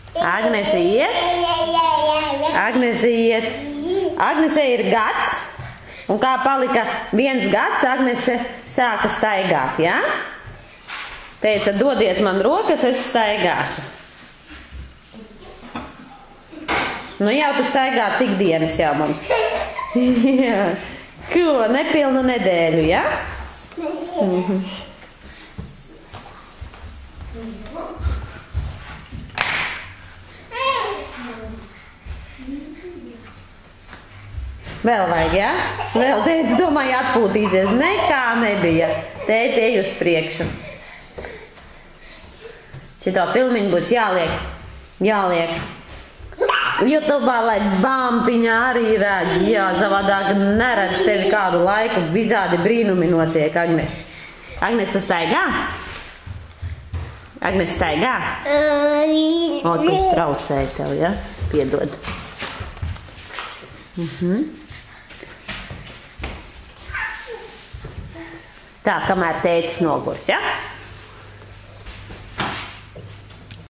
Agnese iet. Agnese iet. Agnese ir gads. Un kā palika 1 gads, Agnese sāka staigāt, jā? Teica, dodiet man rokas, es staigāšu. Nu jau tu staigā cik dienas jau mums? Jā. Ko, nepilnu nedēļu, jā? Vēl vajag, jā? Vēl teica, domāju, atpūtīsies. Nekā nebija. Tēti, ej uz priekšu. Šito filmiņu būs jāliek YouTube'ā, lai bampiņā arī redz. Jā, savādāk neredz tevi kādu laiku. Visādi brīnumi notiek, Agnes. Agnes, tu staigā? Agnes staigā? O, kurš traucēja tev, ja? Piedod. Tā, kamēr tētis nogurs, ja?